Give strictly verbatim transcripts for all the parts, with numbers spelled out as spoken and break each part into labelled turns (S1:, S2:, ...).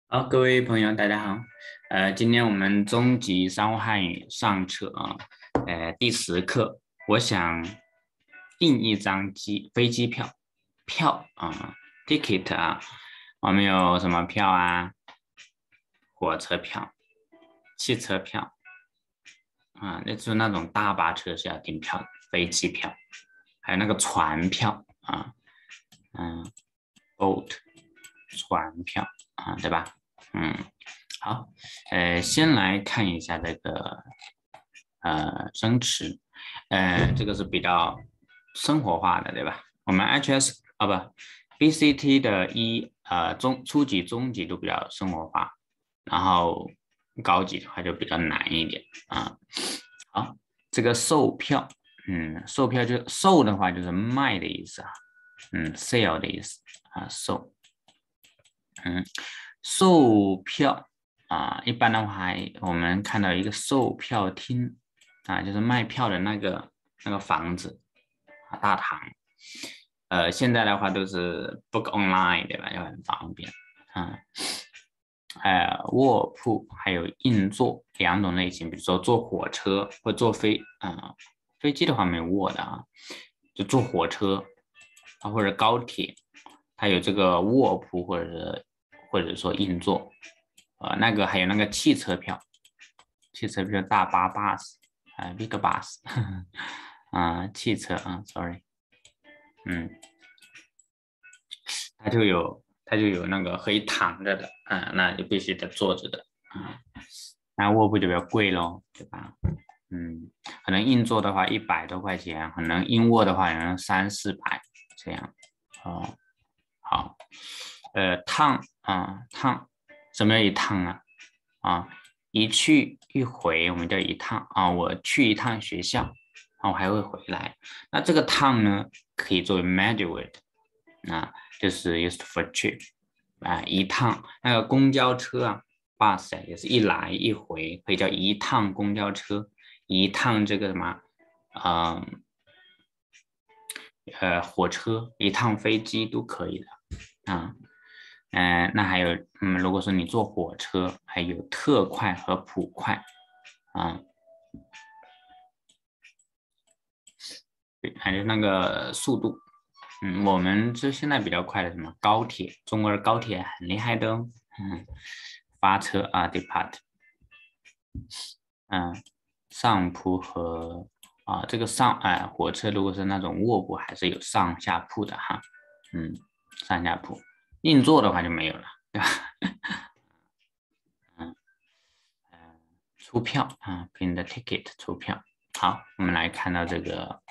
S1: 好，各位朋友，大家好。呃，今天我们中级商务汉语上册啊，呃，第十课，我想订一张机飞机票，票啊，ticket 啊，我们有什么票啊？火车票、汽车票啊，那就是那种大巴车是要订票的，飞机票，还有那个船票啊，嗯，boat 船票啊，对吧？嗯。好，呃，先来看一下这个呃生词，呃，这个是比较生活化的，对吧？我们 H S 啊不，B C T 的一呃中初级、中级都比较生活化，然后高级的话就比较难一点啊。好，这个售票，嗯，售票就售的话就是卖的意思啊，嗯，sale 的意思啊，售，嗯，售票。啊，一般的话，我们看到一个售票厅啊，就是卖票的那个那个房子啊，大堂。呃，现在的话都是 book online 对吧？就很方便啊。呃，卧铺还有硬座两种类型，比如说坐火车或坐飞啊、呃，飞机的话没有卧的啊，就坐火车啊或者高铁，它有这个卧铺或者或者说硬座。呃，那个还有那个汽车票，汽车票大巴 bus 啊、呃、，big bus 啊、呃，汽车啊，sorry，嗯，它就有它就有那个可以躺着的啊、呃，那就必须得坐着的啊、呃，那卧铺就比较贵咯，对吧？嗯，可能硬座的话一百多块钱，可能硬卧的话可能三四百这样哦。好，呃，趟啊趟，什么叫一趟啊？啊，一去一回，我们叫一趟啊。我去一趟学校，啊，我还会回来。那这个趟呢，可以作为 measure word，啊，就是 used for trip，啊，一趟。那个公交车啊，bus 也是一来一回，可以叫一趟公交车，一趟这个什么，嗯，呃，火车，一趟飞机都可以的啊。嗯、呃，那还有，嗯，如果说你坐火车，还有特快和普快啊，还有那个速度，嗯，我们这现在比较快的什么高铁，中国的高铁很厉害的哦，嗯，发车啊，depart，嗯，上铺和啊这个上哎火车如果是那种卧铺，还是有上下铺的哈，嗯，上下铺，硬座的话就没有了，对吧？嗯。出票啊，print the ticket 出票。好，我们来看到这个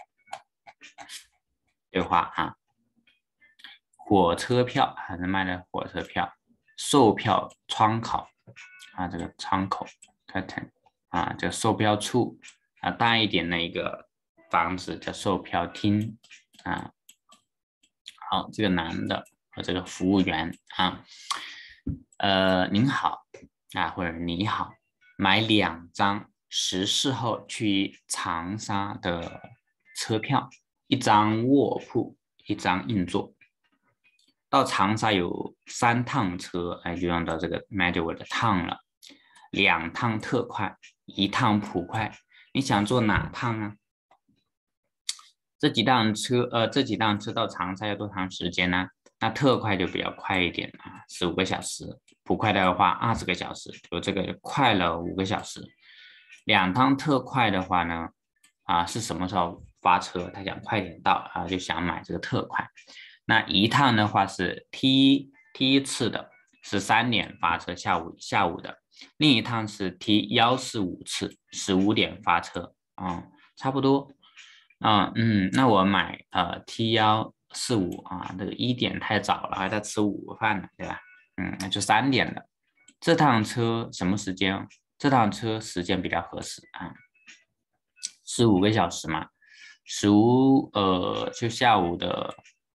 S1: 对话啊，火车票还是卖的火车票，售票窗口啊，这个窗口 curtain 啊，这个售票处啊，大一点的一个房子叫售票厅啊。好，这个男的和这个服务员啊，呃，您好啊，或者你好，买两张十四号去长沙的车票，一张卧铺，一张硬座。到长沙有三趟车，哎，就用到这个 medieval 的趟了，两趟特快，一趟普快，你想坐哪趟呢？这几趟车，呃，这几趟车到长沙要多长时间呢？那特快就比较快一点啊，十五个小时；普快的话，二十个小时，就这个快了五个小时。两趟特快的话呢，啊，是什么时候发车？他想快点到啊，就想买这个特快。那一趟的话是 T 第一次的，十三点发车，下午下午的；另一趟是 T 幺四五次，十五点发车啊，差不多。啊，嗯，那我买呃 T 幺四五啊，这个一点太早了，还在吃午饭呢，对吧？嗯，那就三点的。这趟车什么时间？这趟车时间比较合适啊，十五个小时嘛，十五呃就下午的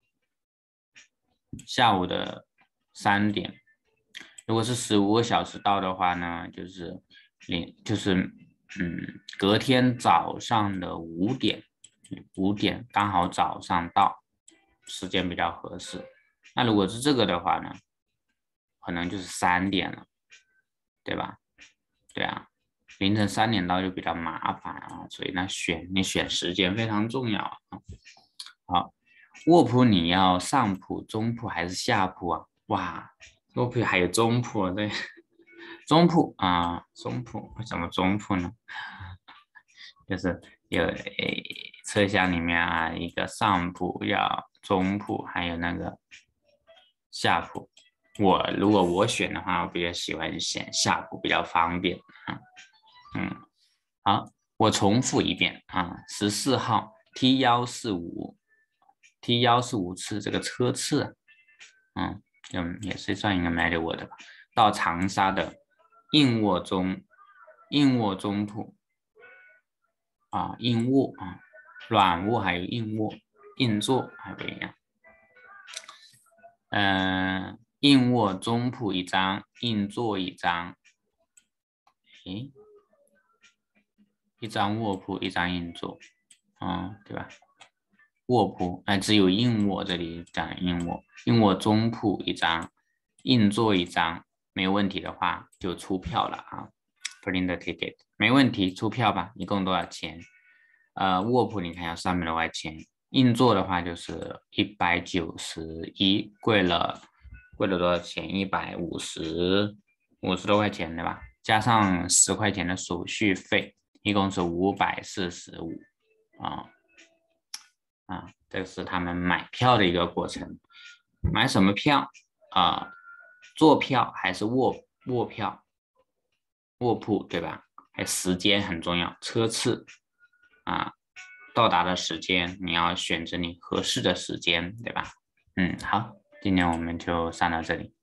S1: 下午的三点。如果是十五个小时到的话呢，就是零就是嗯隔天早上的五点。五点刚好早上到，时间比较合适。那如果是这个的话呢， 可能就是三点了，对吧？对啊，凌晨三点到就比较麻烦啊，所以呢，选你选时间非常重要啊。好，卧铺你要上铺、中铺还是下铺啊？哇，卧铺还有中铺，对，中铺啊，中铺为什么中铺呢？就是有诶，车厢里面啊，一个上铺要中铺，还有那个下铺。我如果我选的话，我比较喜欢选下铺，比较方便啊。嗯，好，我重复一遍啊，十四号 T 幺四五 T 幺四五次这个车次，嗯，嗯，也是算一个 matter word 吧。到长沙的硬卧中硬卧中铺啊，硬卧啊，软卧还有硬卧，硬座还不一样。嗯、呃，硬卧中铺一张，硬座一张。诶，一张卧铺，一张硬座，嗯，对吧？卧铺，哎、呃，只有硬卧这里讲硬卧，硬卧中铺一张，硬座一张，没有问题的话就出票了啊 ，print the ticket， 没问题，出票吧，一共多少钱？呃，卧铺你看要三百多块钱，硬座的话就是一百九十一，贵了，贵了多少钱？一百五十，五十多块钱对吧？加上十块钱的手续费，一共是五百四十五啊啊，这个是他们买票的一个过程。买什么票啊？坐票还是卧卧票？卧铺对吧？还有时间很重要，车次啊，到达的时间你要选择你合适的时间，对吧？嗯，好，今天我们就上到这里。